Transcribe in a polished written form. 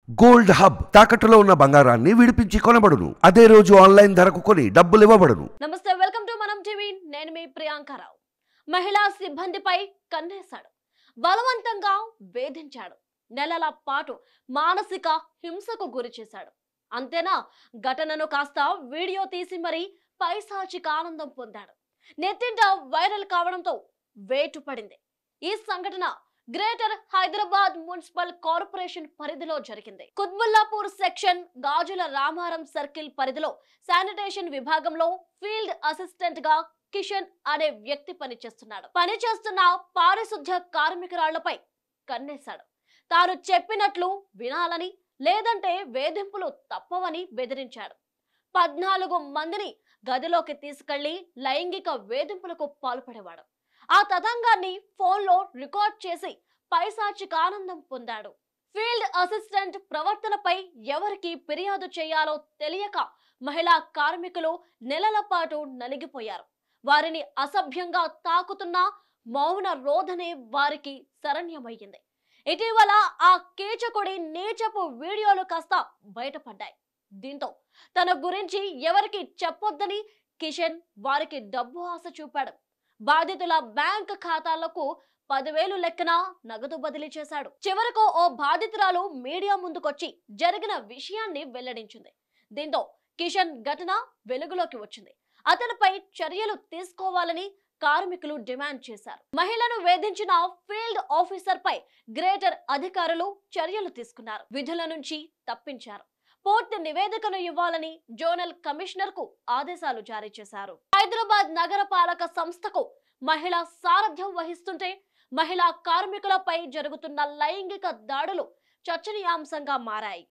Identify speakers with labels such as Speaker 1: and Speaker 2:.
Speaker 1: Gold hub తాకట్టులో ఉన్న బంగారాన్ని విడిపించి కొనబడును. అదే రోజు ఆన్లైన్ ధరకు కొని డబ్బులు ఇవ్వబడును.
Speaker 2: నమస్తే, వెల్కమ్ టు మనం టీవీ. నేను మీ ప్రియాంకరావు. మహిళా సిబ్బందిపై కన్నేశాడు, బలవంతంగా వేధించాడు, నెలల పాటు మానసిక హింసకు గురి చేశాడు. అంతేనా, ఘటనను కాస్త వీడియో తీసి మరీ పైశాచిక ఆనందం పొందాడు. నెట్టింట వైరల్ కావడంతో వేటు పడింది. ఈ సంఘటన గ్రేటర్ హైదరాబాద్ మున్సిపల్ కార్పొరేషన్ పరిధిలో జరిగింది. కుత్బుల్లాపూర్ సెక్షన్ గాజుల రామారం సర్కిల్ పరిధిలో శానిటేషన్ విభాగంలో ఫీల్డ్ అసిస్టెంట్ గా కిషన్ అనే వ్యక్తి పనిచేస్తున్న పారిశుద్ధ్య కార్మికురాళ్లపై కన్నేశాడు. తాను చెప్పినట్లు వినాలని, లేదంటే వేధింపులు తప్పవని బెదిరించాడు. 14 మందిని గదిలోకి తీసుకెళ్లి లైంగిక వేధింపులకు పాల్పడేవాడు. ఆ తతంగాన్ని ఫోన్లో రికార్డ్ చేసి పైశాచిక ఆనందం పొందాడు. ఫీల్డ్ అసిస్టెంట్ ప్రవర్తనపై ఎవరికి ఫిర్యాదు చేయాలో తెలియక మహిళా కార్మికులు నెలల పాటు నలిగిపోయారు. వారిని అసభ్యంగా తాకుతున్న మౌన రోధనే వారికి శరణ్యమయ్యింది. ఇటీవల ఆ కీచకుడి నీచపు వీడియోలు కాస్త బయటపడ్డాయి. దీంతో తన గురించి ఎవరికి చెప్పొద్దని కిషన్ వారికి డబ్బు ఆశ చూపాడు. బాధితుల బ్యాంక్ ఖాతాలకు 10,000 లెక్కన నగదు బదిలీ చేశాడు. చివరకు ఓ బాధితురాలు మీడియా ముందుకొచ్చి జరిగిన విషయాన్ని వెల్లడించింది. దీంతో కిషన్ ఘటన వెలుగులోకి వచ్చింది. అతనిపై చర్యలు తీసుకోవాలని కార్మికులు డిమాండ్ చేశారు. మహిళను వేధించిన ఫీల్డ్ ఆఫీసర్ పై గ్రేటర్ అధికారులు చర్యలు తీసుకున్నారు. విధుల నుంచి తప్పించారు. పూర్తి నివేదికను ఇవ్వాలని జోనల్ కమిషనర్ కు ఆదేశాలు జారీ చేశారు. హైదరాబాద్ నగరపాలక సంస్థకు మహిళ సారథ్యం వహిస్తుంటే మహిళా కార్మికులపై జరుగుతున్న లైంగిక దాడులు చర్చనీయాంశంగా మారాయి.